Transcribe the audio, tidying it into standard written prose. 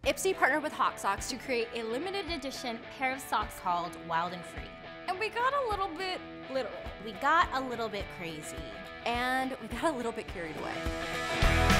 IPSY partnered with Hot Sox to create a Limited edition pair of socks called Wild and Free. and we got a little bit literal. We got a little bit crazy. And we got a little bit carried away.